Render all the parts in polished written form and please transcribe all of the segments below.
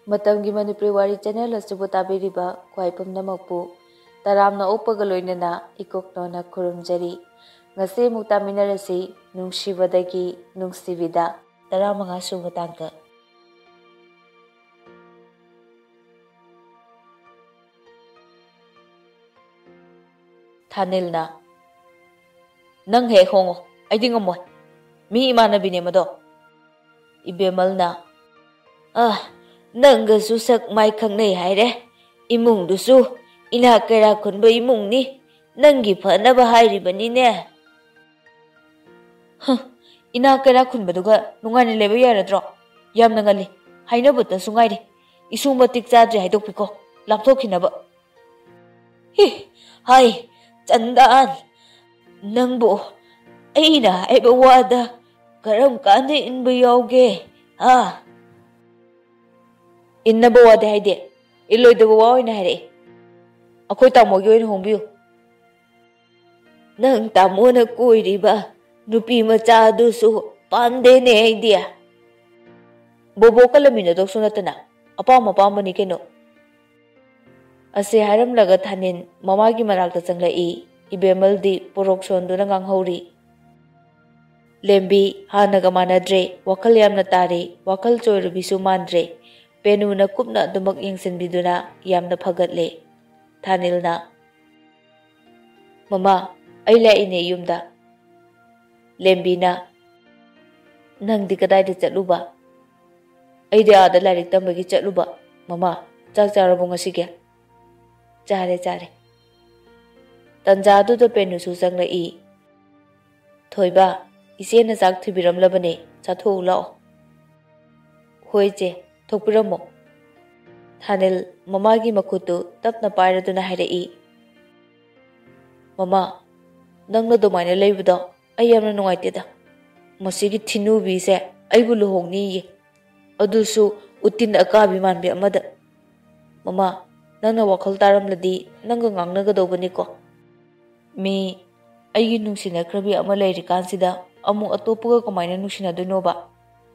Matamgi Manipuri Wari channel asibu tabiriba khwai pumnamakpu taramna oppaga loinana ikoknona khurumjari ngase muk taminarasi Nungshibadagi Nungshibida 15 suba tangka. Thanilna nang he hongo aidi ngamoy mi imanabine mado. Ibemalna nangga susak mai khangnai haire imung dusu ina kera khunba imung ni nangi phanaba hairibani ne. Ina kera khunba duga nungani leba yaradro yamna ngali hainabutta sungaire isumba tik chadre haidokpiko lapthokhinaba. Hai chandan nangbo aina aiba wada karam kane inba yauge Innaba wade haide iloidaba wa oina haire akhoi tamogi oina hongbiyu. Nang tamona koiriba nupi macha adusu pandene haide bobo kalamina doksu natana apam apambani keno. Ase haramlaga thanin mamagi manakta changlai ibemaldi porok sonduna nganghori. Lembi hanaga manadre wakal yamna tare wakal choirubisu mandre penuna kupna dumak yengsinbiduna yamna phaгаtle. Thanilna mama ai laine yumda. Lembina nangdi kadaida chatluba aide ada larik tambagi chatluba mama chak charabo ngasige chare tanjadu da penusu changlai thoiba isena chak thibiramlabane chatho lao hoije thokpiramo. Thanil mamagi makhutu tapna pairaduna hairai mama nangna domaina leibuda ayamna nungaiteda masigi thinubi se aibu luhongni ye adusu utin akabi manbi amada. Mama nangna wakhal taramladi nangga ngangnaga dobani ko mi aigi nungsina krabi ama leiri kansida amu atopuga kamaina nungsina dunoba.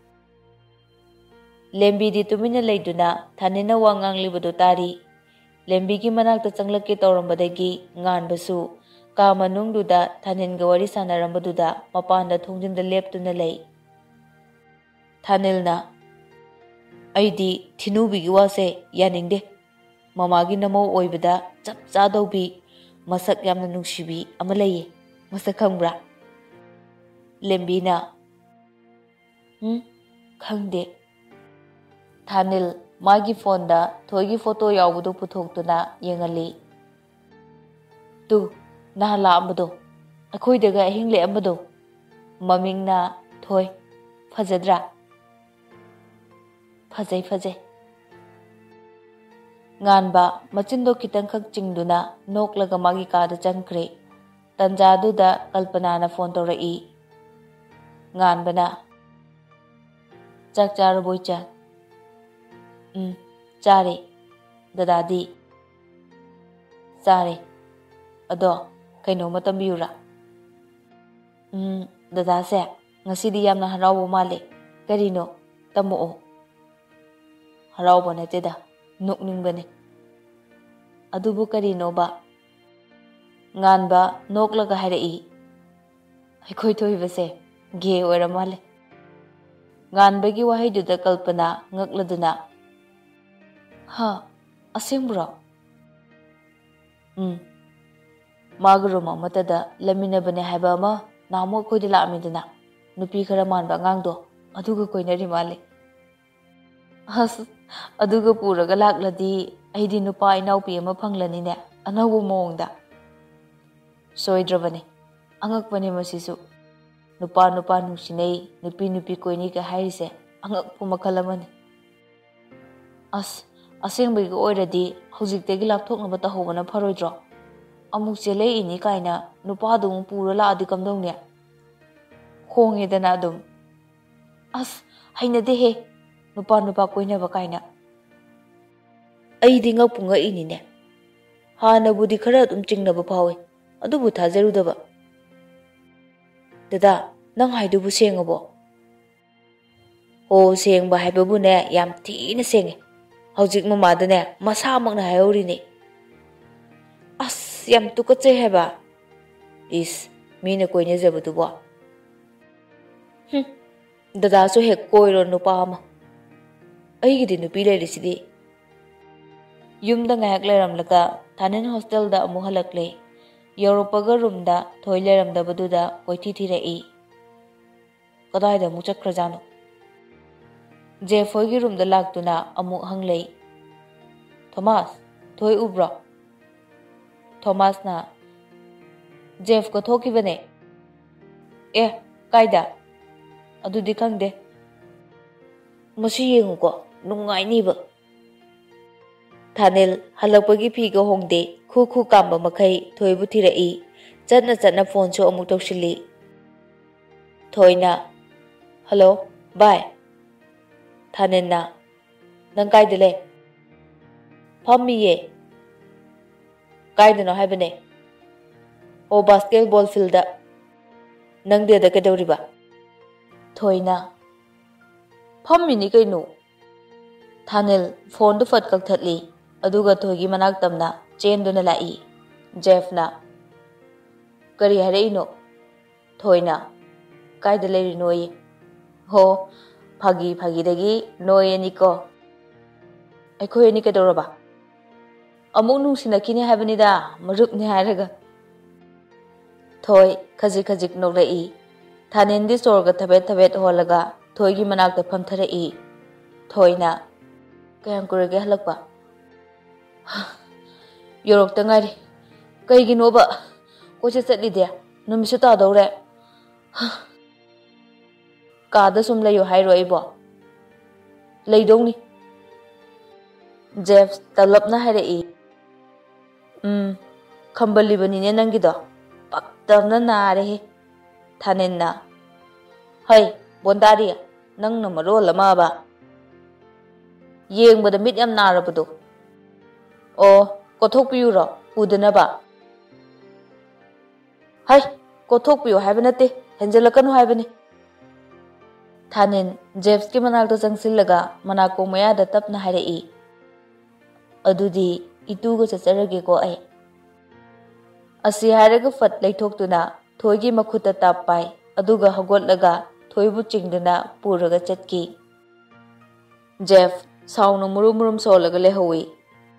Lembi di tumina leiduna thanina wangang libudu tari. Lembi gi manakta changlake tawrambadagi nganbasu ka manungduda thanin ga wari sanarambaduda mapanda thongjinda leptuna lei. Thanilna aidi thinubi gi wase yaningde mamagi namo oibada chap chadaubi masak yamna nungshibi ama leiye masak khangbra. Lembina khangde. Thanil magi phone da thoigi photo yawbudu puthoktuna yengali tu nahala amado akhoi daga hingle amado mamingna thoi phajadra phajai nganba machindo kitang khak chingduna noklaga magi ka da changkre. Tanjadu da kalpana na phone torai nganbana chak charaboi cha chare dadadi chare ado kaino matambiyura dada se ngasidi yamna harawo male karino tamoo harawo nateda nokningbane adubu karino ba nganba noklaga harai aikhoi thoibase ge oira male. Nganbagi wahaiduda kalpana ngakladuna asengbro magrum amatada laminabane haiba ama namo khoidi laamiduna nupi khara manba ngangdo aduga koinari male. Aduga puraga lakladi aidi nupa inaupi ama phanglani ne anawu mongda soidrabane angakpane masisu nupa nungsinei nupi koini ka hairise angakpu makhalamani. Asengbai ga oiradi haujiktegi lapthoknaba tahobana pharoidro amuk chelei ini kaina nupa dum pura laadi kamdongne khongedana adum hainade he nupa koinaba kaina aidi ngakpunga inine hanabudi khara dum chingnaba phawe adubu thajarudaba. Dada nang haidubu sengabo o sengba haibabune yam thina senge hꯧjik mamadane masamakna hayorine. As yam tukatse heba. Is mina koine jabadubo. Dada so hek koiro nupa ama. Aigidi nupi lerisidi. Yumda ngayak leramlaka Thanin hostel da amu halakle. Europaga room da thoi leramdabaduda koithi thirai. Kadai da mu chakhrajano. Jeff hoigi room da laktuna amu hanglei. Thomas, thoi ubra. Thomas na Jeff ko thoki bane. Kaida. Adudi khangde. Masi yengu ko nungai ni ba. Thanil halakpagi phi ga hongde khu kamba makai thoi bu thirai. Chatna phone so amu tawsili. Thoina. Hello, bye. Thanin na. Nang kaida le. Phammi ye. Kaida no haibane. O basketball field da. Nang de da kedawriba. Thoina. Phammi ni kaino. Thanil phone du fat kak thatli. Aduga thoigi manak tamna chain duna lai. Jeff na. Kari harai no. Thoina. Kaida leri noi. Ho. Phagi dagi noi ni ko. Akhoi ni kedawraba. Amuk nungsinakini haibani da marup ni hairaga. Thoi khajik noklai. Thanin di sorga thabet holaga thoigi manakta phamtharai. Thoina. Kayam kurage halakpa. Yorok ta ngari. Kaigi noba. Koche chatli de. Numisu ta dawre. Kada sum layo hairo ibo. Leidongni. Jeff talapna harai. Khambali bani ne nangido. Paktamna nare he. Thanin na. Hai, bondari. Nang na maro lama ba. Yeng bada mit yam narabado. O, kothok piyu ro. Udana ba. Hai, kothok piyu haibanate. Henjalakanu haibani. Thanin Jeff ki manakta jangsillaga manako mayada tapna harai. Adudi itu go chacharage ko ai. Asi hairaga fat leithoktuna thoigi makhuta tappai aduga hagotlaga thoibu chingduna puraga chatki. Jeff sauna murum solaga lehawi.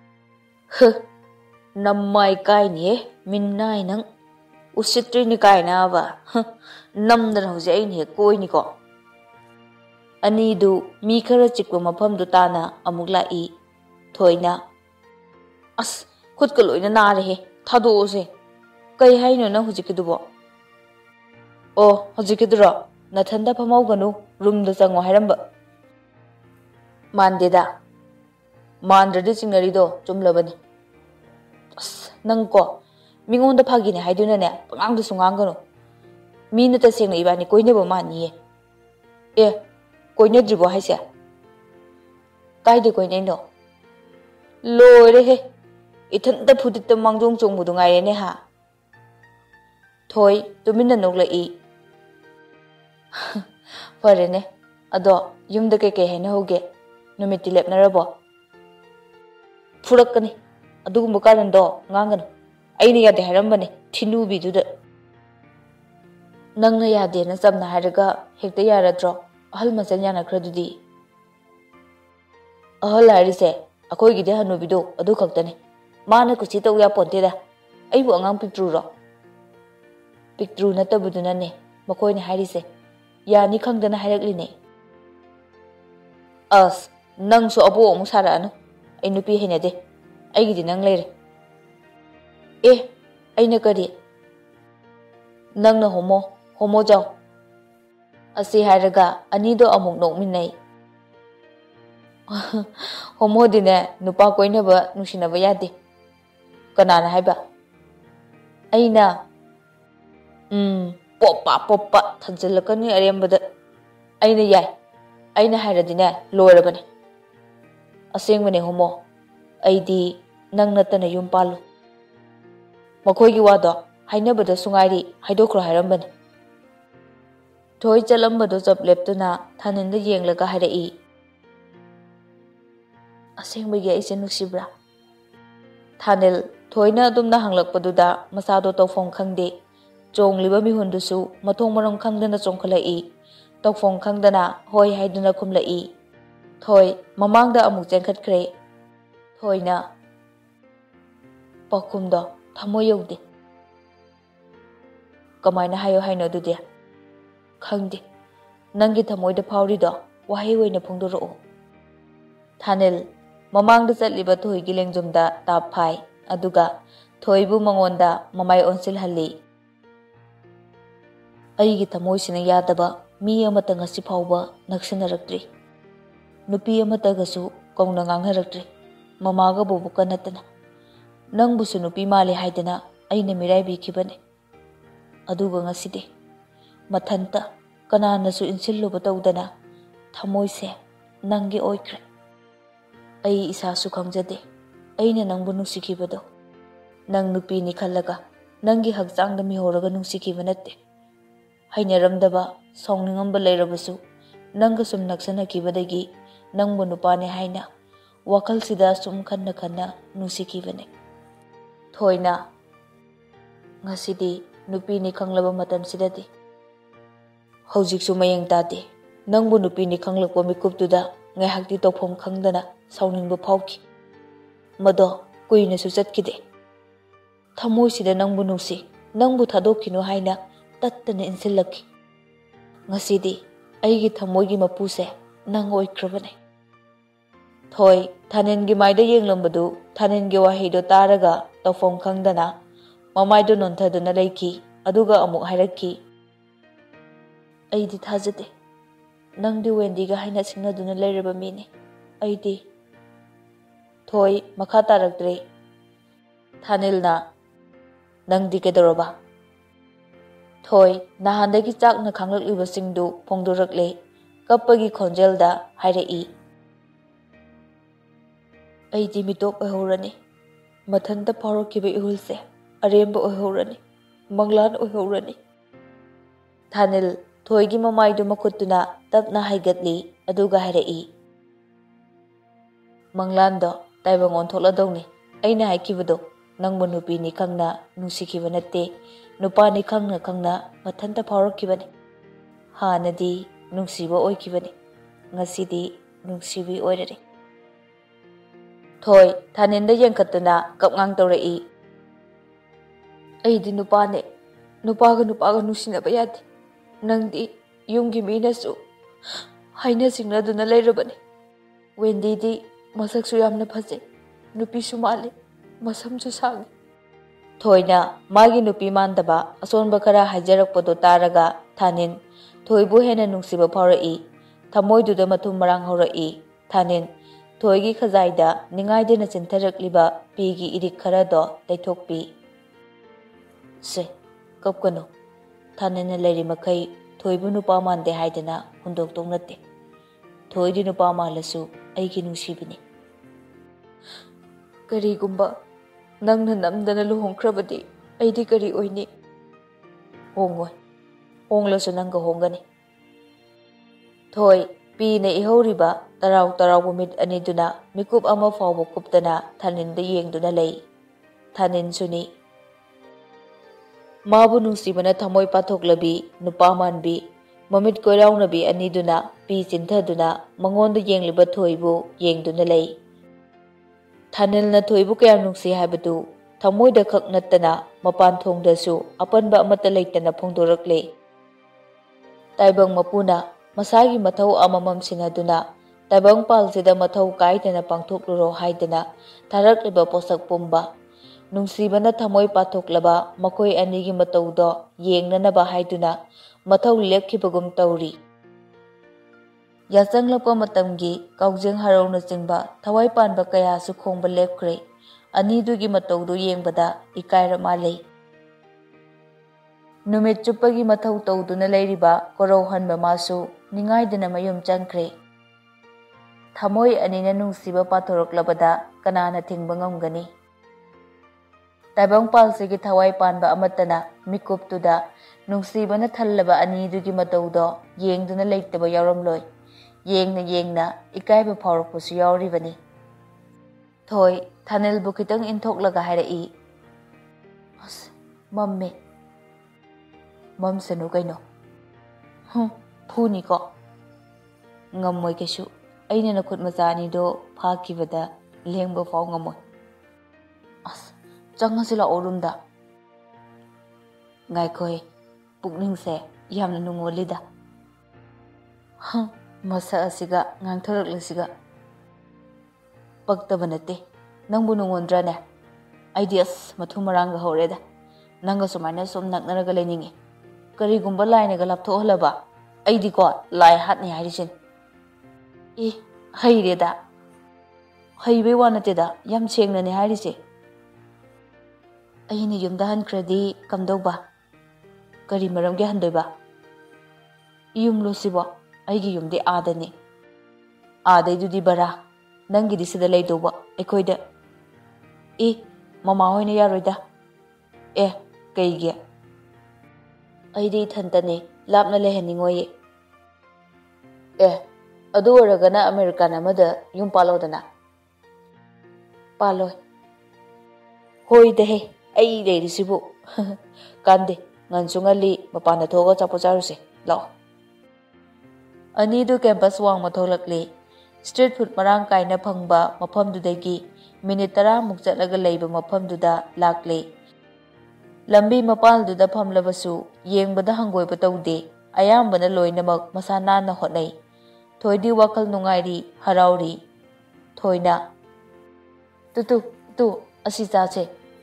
Nammai kai ni minnai nang usitri ni kai na ba. Namdana hoje ai ni koi ni ko. Ani du mi khara chikwa mafam du tana amuk lai. Thoina. As khut ka loina na re he thado se. Kai haino na hujikidubo. O hujikidro nathanda phamawganu room da changwa hairamba. Mandeda. Mandradi chingnari do chumlabani. As nang ko mingonda phagini haiduna ne pangangdu sunganganu. Mina ta sengna ibani koineba mani e. Koine dribo haise. Kaide koine no. Loire he. Ithanda phudita mangjong chongmudu ngai ne ha. Thoi tumina noklai. Fare ne. Ado yumda ke haina hoge. Numiti lepnarabo. Furakani. Adugumba karando nganganu. Aini yade harambane thinubi duda. Nangna yade na samna haraga hekta yaradro. Ahal masan yana kradudi. Ahal harise akoi gide hanubido adu khaktane. Mana kuchi tau ya ponte da. Aibu angang pictru ro. Pictru natabuduna ne makoi ne harise. Yani khangdana hairakli ne. As nang so abo amu sara anu. Ai nupi henade. Ai gidi nang leire. Aina kari. Nang na homo jaw. Asi hairaga anido amuk nokminai. Homo dine nupa koinaba nungsinaba yade. Kanana haiba. Aina. Poppa thanjalakani arembada. Aina yai. Aina hairadine loirabane. Asengmane homo. Aidi nang natana yum palu. Makoigi wado hainabada sungairi haidokro hairambane. Thoi chalambado chap leptuna thaninda yenglaga harai. Asengbagi aise nuksibra. Thanil thoina adumna hanglakpaduda masado tawfong khangde. Chongliba mihundusu mathong marong khangdana chongkhalai. Tawfong khangdana hoi haiduna khumlai. Thoi mamangda amuk chengkhatkre. Thoina pakumda thamo yaude. Kamaina hayo haino dude. Khangde. Nangi thamoida phawrido wahai oina phongdoro. Thanil mamangda chatliba thoigi lengjumda tap phai aduga thoibu mangonda mamai onsil halli. Aigi thamoisina yadaba mi amata ngasi phawba naksinarakdri. Nupi amata gasu kauna ngangharakdri. Mamaga bobu kanatana. Nangbusu nupi male haidana aina mirai bikibane. Aduga ngasidi. Mathanta kananasu insilluba tawdana thamoise nangi oikre. Ai isasu khangjade. Aina nangbu nungsikibado. Nang nupi ni khallaga nangi hakchangda mihoraga nungsikiba natte. Hainaramdaba sawningamba leirabasu nanga sum naksanakibadagi nangbu nupane haina wakalsida sum khanna khanna nungsikibane. Thoina ngasidi nupi ni khanglaba matamsidadi hojiksu mayang tade nangbu nupi ni khanglakwa mikuptuda ngaihakti tawphom khangdana sawningba phawki mado kuina su chatkide thamoisida nangbu nungsi nangbu thadokinu haina tattana insilaki ngasidi aigi thamoigi mapuse nang oikrabane. Thoi thanengi maida yenglambadu thanengi waheido taraga tawfom khangdana mamaido nonthaduna leiki aduga amuk hairaki. Aidi thajade nangdi wendiga haina singaduna leiraba mini aidi. Thoi makha tarakdre. Thanilna nangdi kedoroba. Thoi nahandagi chakna khanglakliba singdu phongdorakle kappagi khonjelda hairai. Aidi mitop ohorani mathanta phawrakiba ihulse aremba ohorani manglan ohorani. Thanil thoigi mamaidu makhutuna tapna haigatli aduga hairai. Manglando taibang ontholadawni aina haikibado nangbu nupi ni khangna nungsikiba natte nupa ni khangna khangna mathanta phawrakibani. Hanadi nungsiba oikibani ngasidi nungsibi oirari. Thoi thaninda yengkhatuna kapngang tawrai. Aidi nupane nupaga nungsinaba yade. Nangdi yumgi minasu haina singnaduna leirabani. Wendidi masaksu yamna phaje nupisu male masamsu sangi. Thoina magi nupi mandaba asonba khara haijarakpado taraga thanin thoibu hena nungsiba phawrai. Thamoiduda mathum marang horai. Thanin thoigi khajaida ningaidena chintarakliba pigi irik kharado taithokpi. Se kapkano thanina leiri makai thoibu nupa mande haidana hundok tongnate. Thoidi nupa malasu aigi nungsibini. Karigumba nangna namdana luhongkrabadi aidi kari oini. Hongoi honglasu nanga hongani. Thoi pina ihoriba tarau bumit aniduna mikup ama fawba kuptana thaninda yengduna lei. Thanin suni mabu nungsibana thamoi pathoklabi nupa manbi mamit koiraungnabi aniduna pi chinthaduna mangonda yengliba thoibu yengduna lei. Thanilna thoibu kaya nungsi haibadu thamoida khak nattana mapan thongdasu apanba amata leitana phongdorakle. Taibang mapuna masagi mathau amamam sinaduna taibang palsida mathau kaidana pangthokluro haidana tharakliba posak pumba nungsibana thamoi pathoklaba makoi anigi mataudo yengnanaba haiduna mathau lekhibagum tauri. Yachanglakpa matamgi kaujeng harauna chingba thawai panba kaya su khongba lepkhre anidugi mataudu yengbada ikaira malei. Numit chupagi mathau tawduna leiriba korau hanba masu ningaidana mayum changkre. Thamoi anina nungsiba pathoraklabada kanana thingba ngamgani. Taibang palsigi thawai panba amatana mikuptuda nungsibana thallaba anidugi mataudo yengduna leitaba yauramloi. Yengna ikaiba phawrakpasu yauribani. Thôi Thanilbu khitang inthoklaga hairei. As mamme. Mam sanu kaino. Phuni ko. Ngammoi kesu. Aina na khut macha ani do phakibada lengba faw ngamoi. As changasila orumda. Ngai khoi pukning se yamna nungolida. Masa asiga ngang thorak lasiga. Pagtaba nate nangbu nungondra ne. Ideas mathu maranga horeda. Nanga sumaina som naknaraga leningi. Karigumba lainaga lapthohlaba. Aidi ko lai hatni hairishin. Haireda. Haibe wanateda yam chengna ne hairise. Aini yumda hankradi kamdauba. Kari maramge handoiba. Yum losibo aigi yumde adani. Adai dudi bara. Nangi di sida leidoba ekoida. Mama hoina yaroida. Kaigi. Aidi thantane lapna leheningoye. Adu oragana American amada yum palodana. Paloi. Hoi dehe ai leirisibu. Kande ngansungali mapana thoga chapojaruse. Lao. Anidu campus wang matholakli. Street food marang kaina phangba mafamdudagi minute 10 muk chatlaga leiba mafamduda lakle. Lambi mapalduda phamlabasu yengbada hangoiba tawde ayambana loinamak masana na hotnai. Thoidi wakal nungairi harauri. Thoina. Tu asi chache.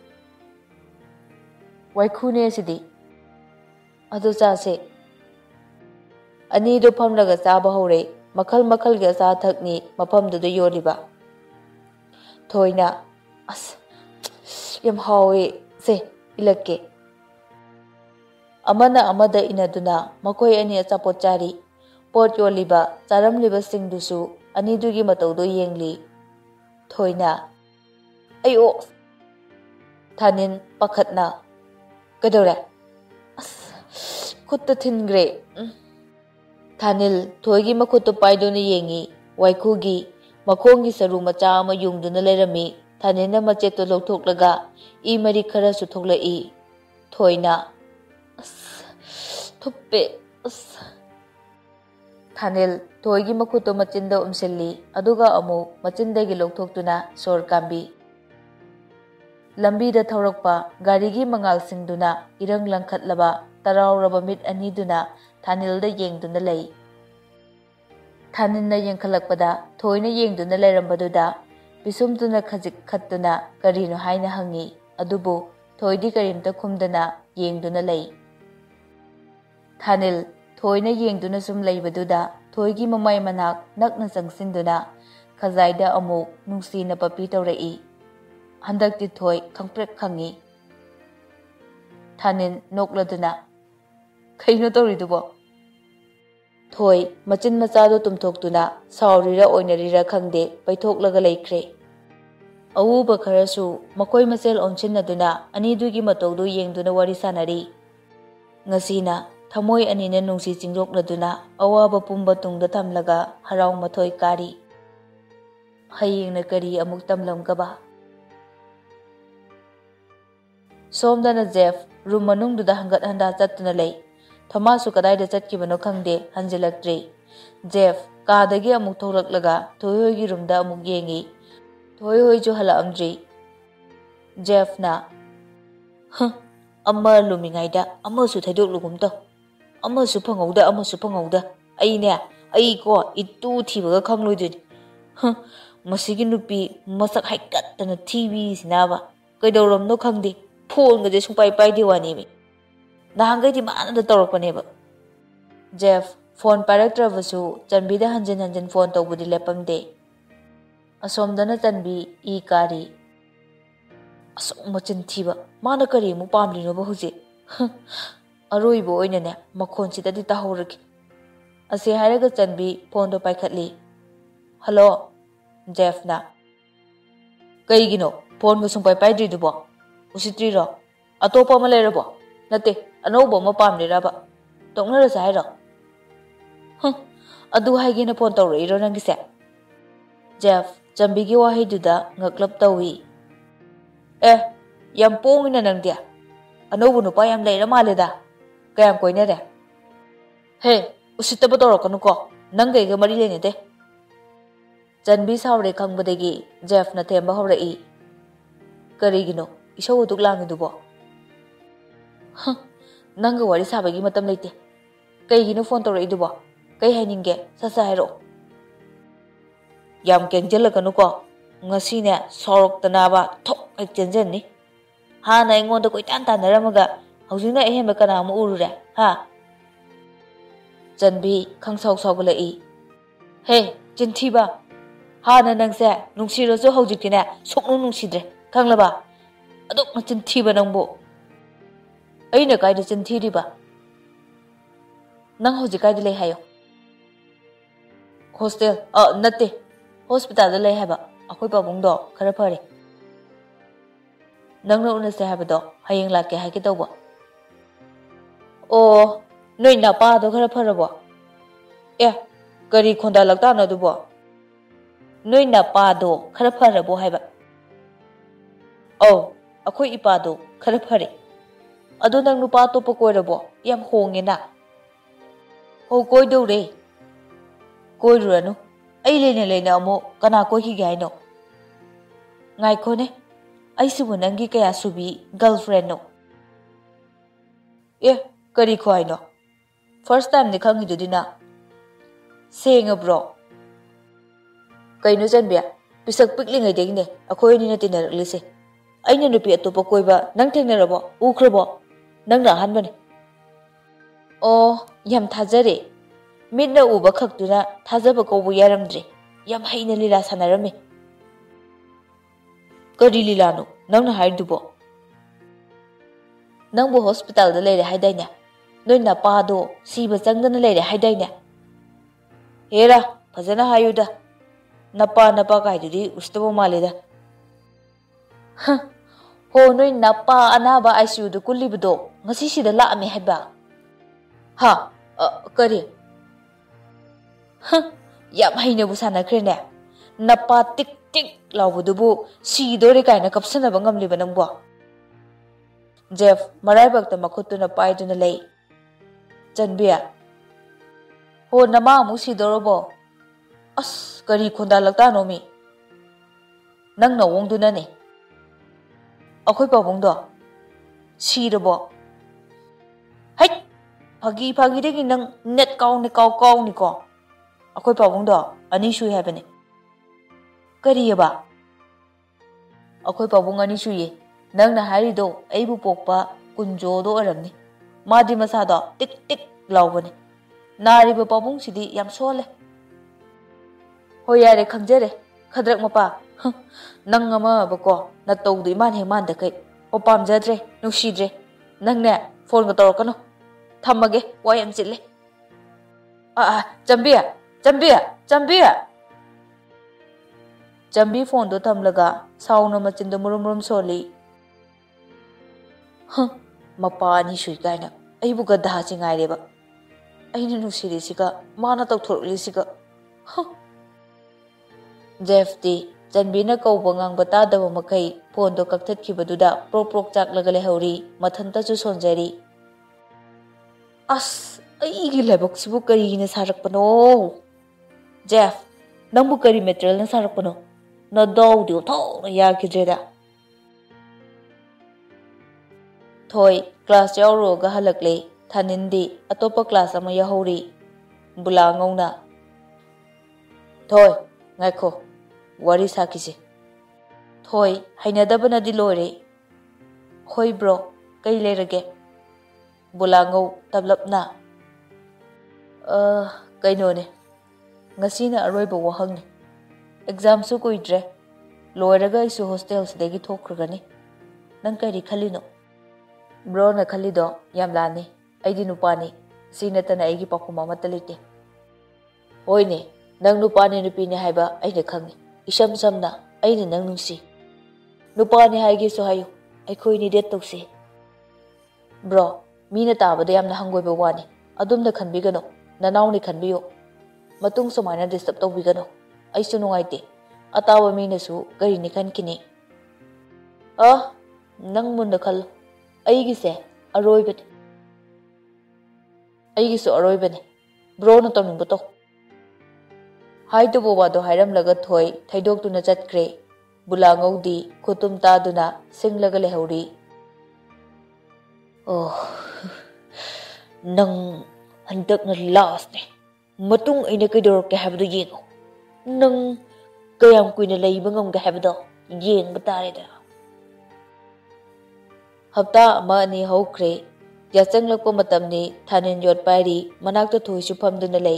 Waikhune sidi. Adu chache. Ani do phamlaga chaba hore. Makal ga sa thakni mafamduda yoriba. Thoina. As yam hawe se ilake. Amana amada inaduna makoi ani achapot chari. Pot yoliba charamliba singdusu anidugi mataudo yengli. Thoina. Ayo. Thanin pakhatna. Kadore. As khutta thingre. Thanil thoigi makhutu paiduna yengi. Waikugi makongi saru macha ama yungduna lerami. Thanina macheto lawthoklaga mari khara su thoklai. Thoina. As thuppe. As Thanil thoigi makhutu machinda umsilli aduga amu machindagi lawthoktuna sor kambi. Lambi da thaurakpa garigi mangal singduna irang langkhatlaba tarauraba mit aniduna Thanil da yengduna lei. Thanin na yengkhalakpada thoina yengduna leirambaduda bisumduna khajik khattuna karino haina hangi adubu thoidi karimta khumdana yengduna lei. Thanil thoina yengduna sum leibaduda thoigi mamai manak nakna changsinduna khajaida amu nungsina papi tawrai. Handakti thoi khangprek khangi. Thanin nokladuna kaino tawridubo. Thoi machin machado tumthoktuna saurira oinarira khangde paithoklaga leikre. Awuba kharasu makoi masel onchinnaduna anidugi matawdu yengduna wari sanari. Ngasina thamoi anina nungsi chingrokladuna awaba pumba tungda thamlaga harau mathoi kari. Hayengna kari amuk tamlamgaba. Somdana Jeff room manungduda hangat handa chattuna lei. Thamasu kadaida chatkibano khangde hanjilaktri. Jeff kadagi amuk tholaklaga thoihoigi roomda amuk yengi. Thoihoi jo hala amdri. Jeff na. Amma lumingaida amma su thaidok lugumto. Amma su phangauda. Ai ko itu thibaga khangloiduni. Masigi nupi masak haikattana TV sinaba. Kaidawramno khangde. Phone ga je sungpai pai diwani mi. Nahangai di mana da tawrakpaneba. Jeff phone paraktrabasu chanbida hanjin phone tawbudi lepamde. Asomdana chanbi kari. Asom machin thiba mana kari mu pamlinoba huji. Aroibo oinane makhon sidadi tahoraki. Ase haraga chanbi phone do paikhatli. Hello Jeff na. Kaigino phone ga sungpai pai dridubo. Usitriro atopa ma leirabo nate anoubo ma pamliraba toknarasa hairo. Adu haigena phone tawrairo nangise. Jeff Chambigi wahayduda ngaklap tawi. Yam pongina nang dia. Anobu nupa yam leira maleda. Kayam koinere. Hey, usitaba torokanu ko. Nangay ga mari lene de. Janbi saure kangbadagi Jeff na themba horai. Karigino, isaw uduk lang dubo. Nangga wari sabagi matam leite. Kay gino phone torai dubo. Kay haninge sasa hero. Yam kengjalaga nuko. Ngasi ne sorok tanaba thok ek jenjen ni. Ha na ingon da koi tan tan naramaga. Hausina ehemba kana mu urure. Ha. Janbi khang saw saw galai. Hey, jintiba. Ha na nangse nungsiro so haujikine soknu nungsidre. Kanglaba. Adok na jintiba nangbo. Aina kaida jintiriba. Nang haujik kaida lay hayo. Hostel natte. Hospital da lay haba. Akoy pabungdo khara phare. Nangna unase habado hayeng lake haike tawba. O noi na pa do khara pharabo. Kari khonda lagta na dubo. Noi na pa do khara pharabo haiba. Akoy ipa do khara phare. Ado nang nupa to pakoirabo yam hongena. Ho koi do re. Koi ranu. Ay lene amo kana ko higay no. Ngay ko ne. Ay subo nangi kaya subi girlfriend no. Kari ko ay no. First time ni kang hido dina. Saying bro. Kay no dyan biya. Pisag pikling ay ding ne. Ako yun na tinaraglise. Ay na nupi ato pa koy ba. Nang tinarabo. Ukrabo. Nang nahan ba ne. Yam tajare. Midna uba kakduna thazaba ko bu yaramdre yam haina lila sanarame. Kari lila no nang na hairdubo. Nang bu hospital da leire haidayna. Noi na pa do siba changdana leire haidayna. Hera fazana hayuda. Napa kaidudi ustabo maleda. Ho noi napa anaba ICU do kulibdo ngasi sida laame haiba. Ha kari. Yam haina bu sanakre ne. Napa tik tik laubudubu si dore kaina kapsana bangam liba nangbo. Jeff marai bakta makutu na pai duna lay. Janbiya. Ho nama mu si dorobo. As kari khonda lagta no mi. Nang na wong duna ne. Akoy pabong do. Si robo. Hai. Pagi degi nang net kau ni ko. Akoy pabong do ani shui habane. Kari ba? Akoy pabong ani shui nang na hari do ay bu pokpa kunjo do aramni. Madi masado tik tik lawbane. Nari ba pabong sidi yam sole. Hoyare khangjare khadrak mapa. Nang ama ba ko na tawdu iman he man da kai. O pamjadre nusidre. Nang ne phone ga torokano. Thammage wayam chille. Jambiya. Jambi phone do thamlaga sauna machindo murum soli. Mapa ni sui kaina. Ai bu ga da chi ngai reba. Ai na nusiri siga mana tok thorli siga. Jeff di Janbi na kau bangang bata da makai phone do kaktat ki baduda prok chak lagale hauri mathanta chu sonjari. As ai gi lebok sibu kari na sarak pano. Jeff, nang bu kari material na sarak pano. Na daw di tho na ya ki jeda. Thoi class yauro ga halakle thanindi atopa class ama ya hauri. Bula ngona. Thoi ngaiko wari sakise. Thoi hainadaba na di lore. Hoi bro, kay lerage. Bulangau tablap na. Kaino ne. Ngasi na aroiba wahang ne. Exam su kuidre. Loiraga isu hostel sidagi thokragani. Nang kari khalino. Bro na khalido yamlani. Aidi nupani. Sinata na aigi pakuma matalite. Hoi ne. Nang nupani nupini haiba aina khangi. Isam samna aina nang nungsi. Nupani haigi so hayo. Ay koi ni det tokse. Bro. Mina tabada yamna hangoiba wani adumna khanbigano nanaw ni khanbiyo matung sumaina disturb tawbigano aisu nungaite ꯑꯇꯥꯕ ꯃꯤꯅꯁꯨ ꯀꯔꯤꯅꯤ ꯈꯟꯈꯤꯅꯤ ꯅꯪ ꯃꯨꯟꯅ ꯈꯜꯂꯨ ꯑꯩꯒꯤꯁꯦ ꯑꯔꯣꯏꯕꯅꯤ ꯑꯩꯒꯤꯁꯨ ꯑꯔꯣꯏꯕꯅꯤ ꯕ꯭ꯔꯣꯅ ꯇꯧꯅꯤꯡꯕ ꯇꯧ ꯍꯥꯏꯗꯕ ꯋꯥꯗꯣ ꯍꯥꯏꯔꯝꯂꯒ ꯊꯣꯏ ꯊꯩꯗꯣꯛꯇꯨꯅ ꯆꯠꯈ꯭ꯔꯦ ꯕꯨꯂꯥꯉꯧꯗꯤ ꯈꯨꯇꯨꯝ ꯇꯥꯗꯨꯅ ꯁꯤꯡꯂꯒ ꯂꯩꯍꯧꯔꯤ ꯅꯪ ꯍꯟꯗꯛꯅ ꯂꯥꯁꯅꯦ ꯃꯇꯨꯡ ꯑꯩꯅ ꯀꯩꯗꯧꯔꯛꯀꯦ ꯍꯥꯏꯕꯗꯣ ꯌꯦꯡꯉꯣ ꯅꯪ ꯀꯌꯥꯝ ꯀꯨꯏꯅ ꯂꯩꯕ ꯉꯝꯒꯦ ꯍꯥꯏꯕꯗꯣ ꯌꯦꯡꯕ ꯇꯥꯔꯦꯗ ꯍꯞꯇꯥ ꯑꯃ ꯑꯅꯤ ꯍꯧꯈ꯭ꯔꯦ ꯌꯥꯆꯪꯂꯛꯄ ꯃꯇꯝꯅꯤ ꯊꯥꯅꯤꯟ ꯌꯣꯠ ꯄꯥꯏꯔꯤ ꯃꯅꯥꯛꯇ ꯊꯣꯏꯁꯨ ꯐꯝꯗꯨꯅ ꯂꯩ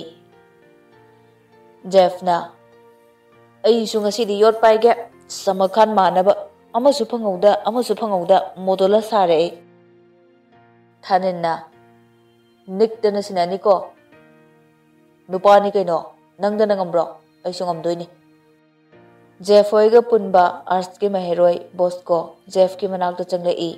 ꯖꯦꯐꯅ ꯑꯩꯁꯨ ꯉꯁꯤꯗꯤ ꯌꯣꯠ ꯄꯥꯏꯒꯦ ꯁꯃꯈꯥꯟ ꯃꯥꯟꯅꯕ ꯑꯃꯁꯨ ꯐꯪꯍꯧꯗ ꯃꯣꯗꯣꯂ ꯁꯥꯔꯛꯏ ꯊꯥꯅꯤꯟꯅ ꯅꯤꯛꯇꯅ ꯁꯤꯟꯅꯅꯤꯀꯣ ꯅꯨꯄꯥꯅꯤ ꯀꯩꯅꯣ ꯅꯪꯗꯅ ꯉꯝꯕ꯭ꯔꯣ ꯑꯩꯁꯨ ꯉꯝꯗꯣꯏꯅꯤ ꯖꯦꯐ ꯍꯣꯏꯒ ꯄꯨꯟꯕ ꯑꯥꯔꯠꯁꯀꯤ ꯃꯍꯩꯔꯣꯏ ꯕꯣꯁꯀꯣ ꯖꯦꯐꯀꯤ ꯃꯅꯥꯛꯇ ꯆꯪꯂꯛꯏ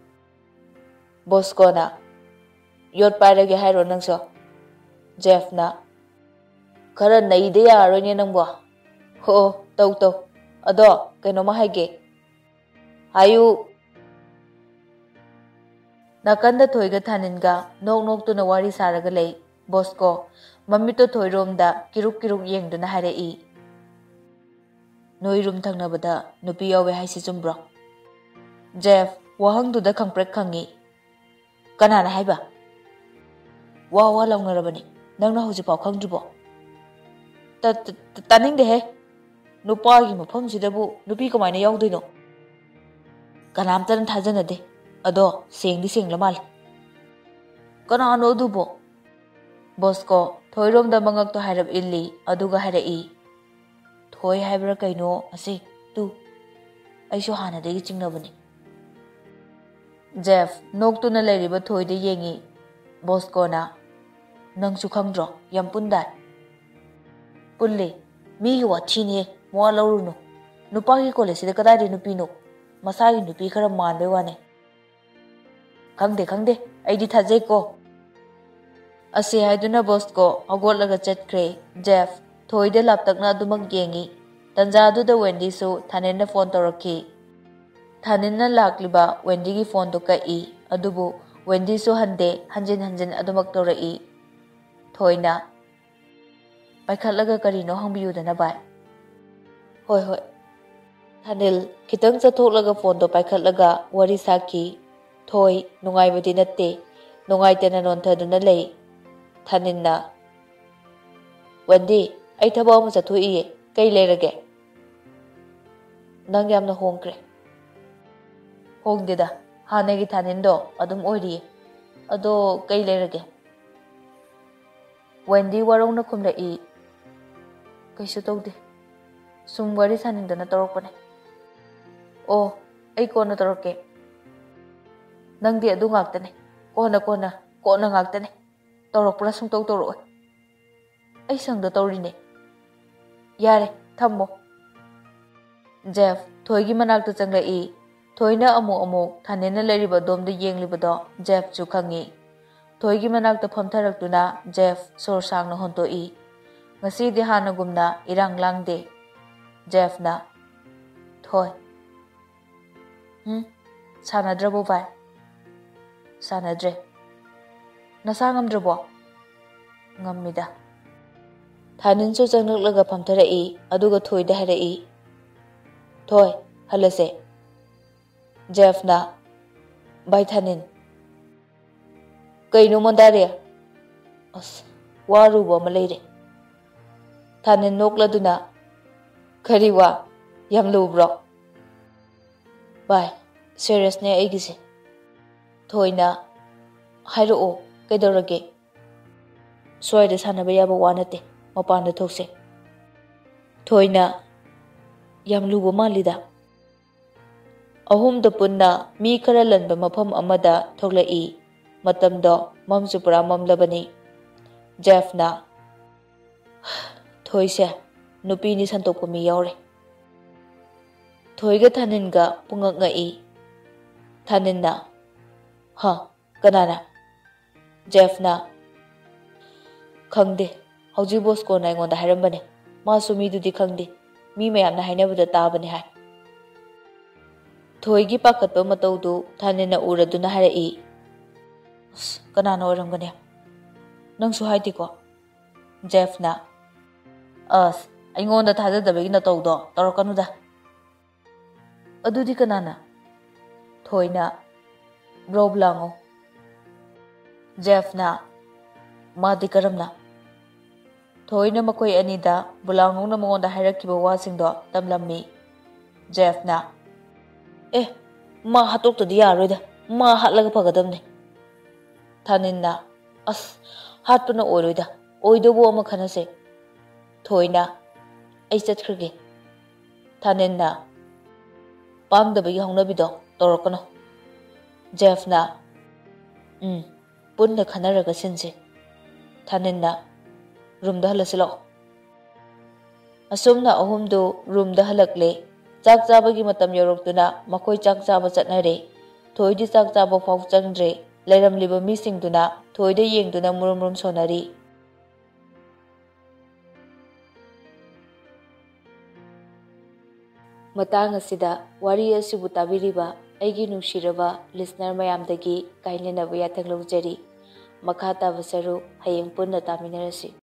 ꯕꯣꯁꯀꯣꯅ ꯌꯣꯠ ꯄꯥꯏꯔꯒꯦ ꯍꯥꯏꯔꯣ ꯅꯪꯁꯨ ꯖꯦꯐꯅ ꯈꯔ ꯅꯩꯗ ꯌꯥꯔꯣꯏꯅꯦ ꯅꯪꯕꯣ ꯇꯧ ꯑꯗꯣ ꯀꯩꯅꯣꯝꯃ ꯍꯥꯏꯒꯦ ꯍꯥꯏꯌꯨ ꯅꯥꯀꯟꯗ ꯊꯣꯏꯒ ꯊꯥꯅꯤꯟꯒ ꯅꯣꯛꯇꯨꯅ ꯋꯥꯔꯤ ꯁꯥꯔꯒ ꯂꯩ ꯕꯣꯁꯀꯣ ꯃꯃꯤꯠꯇꯣ ꯊꯣꯏꯔꯣꯝꯗ ꯀꯤꯔꯨꯛ ꯌꯦꯡꯗꯨꯅ ꯍꯥꯏꯔꯛꯏ ꯅꯣꯏ ꯔꯨꯝ ꯊꯪꯅꯕꯗ ꯅꯨꯄꯤ ꯌꯥꯎꯋꯦ ꯍꯥꯏꯁꯤ ꯆꯨꯝꯕ꯭ꯔꯣ ꯖꯦꯐ ꯋꯥꯍꯪꯗꯨꯗ ꯈꯪꯄ꯭ꯔꯦꯛ ꯈꯪꯉꯤ ꯀꯅꯥꯅ ꯍꯥꯏꯕ ꯋꯥ ꯂꯥꯎꯅꯔꯕꯅꯤ ꯅꯪꯅ ꯍꯧꯖꯤꯛꯐꯥꯎ ꯈꯪꯗ꯭ꯔꯤꯕꯣ ꯇꯥꯅꯤꯡꯗꯦꯍꯦ ꯅꯨꯄꯥꯒꯤ ꯃꯐꯝꯁꯤꯗꯕꯨ ꯅꯨꯄꯤ ꯀꯃꯥꯏꯅ ꯌꯥꯎꯗꯣꯏꯅꯣ ꯀꯅꯥꯝꯇꯅ ꯊꯥꯖꯅꯗꯦ ꯑꯗꯣ ꯁꯦꯡꯗꯤ ꯁꯦꯡꯂ ꯃꯥꯜꯂꯦ ꯀꯅꯥꯅꯣ ꯑꯗꯨꯕꯣ ꯕꯣꯁꯀꯣ ꯊꯣꯏꯔꯣꯝꯗ ꯃꯉꯛꯇꯣ ꯍꯥꯏꯔꯞ ꯏꯜꯂꯤ ꯑꯗꯨꯒ ꯍꯥꯏꯔꯛꯏ ꯊꯣꯏ ꯍꯥꯏꯕ꯭ꯔꯥ ꯀꯩꯅꯣ ꯑꯁꯤ ꯑꯩꯁꯨ ꯍꯥꯟꯅꯗꯒꯤ ꯆꯤꯡꯅꯕꯅꯤ ꯖꯦꯐ ꯅꯣꯛꯇꯨꯅ ꯂꯩꯔꯤꯕ ꯊꯣꯏꯗ ꯌꯦꯡꯉꯤ ꯕꯣꯁꯀꯣꯅ ꯅꯪꯁꯨ ꯈꯪꯗ꯭ꯔꯣ ꯌꯥꯝ ꯄꯨꯟꯗꯥꯏ ꯄꯨꯜꯂꯤ ꯃꯤꯒꯤ ꯋꯥꯊꯤꯅꯦ ꯃꯋꯥ ꯂꯧꯔꯨꯅꯨ ꯅꯨꯄꯥꯒꯤ ꯀꯣꯂꯦꯖꯁꯤꯗ ꯀꯗꯥꯏꯗ ꯅꯨꯄꯤꯅꯣ ꯃꯁꯥꯒꯤ ꯅꯨꯄꯤ ꯈꯔ ꯃꯥꯟꯕꯩ ꯋꯥꯅꯦ ꯈꯪꯗꯦ ꯑꯩꯗꯤ ꯊꯥꯖꯩꯀꯣ ꯑꯁꯤ ꯍꯥꯏꯗꯨꯅ ꯕꯣꯁꯀꯣ ꯍꯧꯒꯠꯂꯒ ꯆꯠꯈ꯭ꯔꯦ ꯖꯦꯐ ꯊꯣꯏꯗ ꯂꯥꯞꯇꯛꯅ ꯑꯗꯨꯃꯛ ꯌꯦꯡꯉꯤ ꯇꯟꯖꯥꯗꯨꯗ ꯋꯦꯟꯗꯤꯁꯨ ꯊꯥꯅꯤꯟꯅ ꯐꯣꯟ ꯇꯧꯔꯛꯈꯤ ꯊꯥꯅꯤꯟꯅ ꯂꯥꯛꯂꯤꯕ ꯋꯦꯟꯗꯤꯒꯤ ꯐꯣꯟꯗꯣ ꯀꯛꯏ ꯑꯗꯨꯕꯨ ꯋꯦꯟꯗꯤꯁꯨ ꯍꯟꯗꯦ ꯍꯟꯖꯤꯟ ꯑꯗꯨꯃꯛ ꯇꯧꯔꯛꯏ ꯊꯣꯏꯅ ꯄꯥꯏꯈꯠꯂꯒ ꯀꯔꯤꯅꯣ ꯍꯪꯕꯤꯌꯨꯗꯅ ꯚꯥꯏ ꯍꯣꯏ ꯊꯥꯅꯤꯜ ꯈꯤꯇꯪ ꯆꯠꯊꯣꯛꯂꯒ ꯐꯣꯟꯗꯣ ꯄꯥꯏꯈꯠꯂꯒ ꯋꯥꯔꯤ ꯁꯥꯈꯤ ꯊꯣꯏ ꯅꯨꯡꯉꯥꯏꯕꯗꯤ ꯅꯠꯇꯦ ꯅꯨꯡꯉꯥꯏꯇꯅ ꯅꯣꯟꯊꯗꯨꯅ ꯂꯩ ꯊꯥꯅꯤꯟꯅ ꯋꯦꯟꯗꯤ ꯑꯩ ꯊꯕꯛ ꯑꯃ ꯆꯠꯊꯣꯛꯏꯌꯦ ꯀꯩ ꯂꯩꯔꯒꯦ ꯅꯪ ꯌꯥꯝꯅ ꯍꯣꯡꯈ꯭ꯔꯦ ꯍꯣꯡꯗꯦꯗ ꯍꯥꯟꯅꯒꯤ ꯊꯥꯅꯤꯟꯗꯣ ꯑꯗꯨꯝ ꯑꯣꯏꯔꯤꯌꯦ ꯑꯗꯣ ꯀꯩ ꯂꯩꯔꯒꯦ ꯋꯦꯟꯗꯤ ꯋꯥꯔꯧꯅ ꯈꯨꯝꯂꯛꯏ ꯀꯩꯁꯨ ꯇꯧꯗꯦ ꯁꯨꯝ ꯋꯥꯔꯤ ꯁꯥꯅꯤꯡꯗꯅ ꯇꯧꯔꯛꯄꯅꯦ ꯑꯣ ꯑꯩ ꯀꯣꯟꯅ ꯇꯧꯔꯛꯀꯦ ꯅꯪꯗꯤ ꯑꯗꯨ ꯉꯥꯛꯇꯅꯦ ꯀꯣꯟꯅ ꯉꯥꯛꯇꯅꯦ ꯇꯧꯔꯛꯄ꯭ꯔꯥ ꯁꯨꯡꯇꯧ ꯇꯧꯔꯛꯑꯣꯏ ꯑꯩ ꯁꯪꯗ ꯇꯧꯔꯤꯅꯦ ꯌꯥꯔꯦ ꯊꯝꯃꯣ ꯖꯦꯐ ꯊꯣꯏꯒꯤ ꯃꯅꯥꯛꯇ ꯆꯪꯂꯛꯏ ꯊꯣꯏꯅ ꯑꯃꯨꯛ ꯊꯥꯅꯤꯟꯅ ꯂꯩꯔꯤꯕ ꯑꯗꯣꯝꯗ ꯌꯦꯡꯂꯤꯕꯗꯣ ꯖꯦꯐꯁꯨ ꯈꯪꯉꯤ ꯊꯣꯏꯒꯤ ꯃꯅꯥꯛꯇ ꯐꯝꯊꯔꯛꯇꯨꯅ ꯖꯦꯐ ꯁꯣꯔ ꯁꯥꯡꯅ ꯍꯣꯟꯇꯣꯛꯏ ꯉꯁꯤꯗꯤ ꯍꯥꯟꯅꯒꯨꯝꯅ ꯏꯔꯥꯡ ꯂꯥꯡꯗꯦ ꯖꯦꯐꯅ ꯊꯣꯏ ꯁꯥꯟꯅꯗ꯭ꯔꯕꯣ ꯚꯥꯏ ꯁꯥꯟꯅꯗ꯭ꯔꯦ ꯅꯁꯥ ꯉꯝꯗ꯭ꯔꯕꯣ ꯉꯝꯃꯤꯗ ꯊꯥꯅꯤꯟꯁꯨ ꯆꯪꯂꯛꯂꯒ ꯐꯝꯊꯔꯛꯏ ꯑꯗꯨꯒ ꯊꯣꯏꯗ ꯍꯥꯏꯔꯛꯏ ꯊꯣꯏ ꯍꯜꯂꯁꯦ ꯖꯦꯐꯅ ꯚꯥꯏ ꯊꯥꯅꯤꯟ ꯀꯩꯅꯣ ꯃꯣꯟꯗꯥꯔꯤ ꯑꯁ ꯋꯥꯔꯨꯕ ꯑꯃ ꯂꯩꯔꯦ ꯊꯥꯅꯤꯟ ꯅꯣꯛꯂꯗꯨꯅ ꯀꯔꯤ ꯋꯥ ꯌꯥꯝ ꯂꯨꯕ꯭ꯔꯣ ꯚꯥꯏ ꯁꯦꯔꯤꯌꯁꯅꯦ ꯑꯩꯒꯤꯁꯦ ꯊꯣꯏꯅ ꯍꯥꯏꯔꯛꯑꯣ ꯀꯩꯗꯧꯔꯒꯦ ꯁ꯭ꯋꯥꯏꯗ ꯁꯥꯟꯅꯕ ꯌꯥꯕ ꯋꯥ ꯅꯠꯇꯦ ꯃꯄꯥꯟꯗ ꯊꯣꯛꯁꯦ ꯊꯣꯏꯅ ꯌꯥꯝ ꯂꯨꯕ ꯃꯥꯜꯂꯤꯗ ꯑꯍꯨꯝꯗ ꯄꯨꯟꯅ ꯃꯤ ꯈꯔ ꯂꯟꯕ ꯃꯐꯝ ꯑꯃꯗ ꯊꯣꯛꯂꯛꯏ ꯃꯇꯝꯗꯣ ꯃꯝꯁꯨ ꯄꯨꯔꯥ ꯃꯝꯂꯕꯅꯤ ꯖꯦꯐꯅ ꯊꯣꯏꯁꯦ ꯅꯨꯄꯤꯅꯤ ꯁꯟꯇꯣꯛꯄ ꯃꯤ ꯌꯥꯎꯔꯦ ꯊꯣꯏꯒ ꯊꯥꯅꯤꯟꯒ ꯄꯨꯡꯉꯛꯉꯛꯏ ꯊꯥꯅꯤꯟꯅ ꯀꯅꯥꯅ ꯖꯦꯐꯅ ꯈꯪꯗꯦ ꯍꯧꯖꯤꯛ ꯕꯣꯁꯀꯣꯅ ꯑꯩꯉꯣꯟꯗ ꯍꯥꯏꯔꯝꯕꯅꯦ ꯃꯥꯁꯨ ꯃꯤꯗꯨꯗꯤ ꯈꯪꯗꯦ mi mayamna hainabada tabane hai. Thoigi pakatpa mataudu thanina uraduna harai. Kanana oramgane? Nangsu haidiko? Jeffna. Aingonda thajadabagi nataudo taurakanuda. Adudi kanana? Thoina. Bro blango. Jeffna. Madi karamna. Thoina makoi anida bulango na mongonda hairakiba wasingdo tamlammi. Jeffna. Ma hatokta diya roida. Ma hatlaga pagadamne. Thaninna. Hatpuna oiroida. Oidobo ama khanase. Thoina. Ai chatkhirge. Thaninna. Pamdabagi haunabido torakano. Jeffna. Punna khanaraga sinse. Thaninna. Roomda halasilo. Asumna ahumdu roomda halakle. Chak chabagi matam yoroktuna makoi chak chaba chatnare. Thoidi chak chaba fau changdre. Lairamliba misingduna thoida yengduna murum sonari. Matang asida wari asibu tabiriba aigi nushiraba listener mayamdagi kainenaba yathang lawjari. Makha tabasaru hayeng punna taminarasi.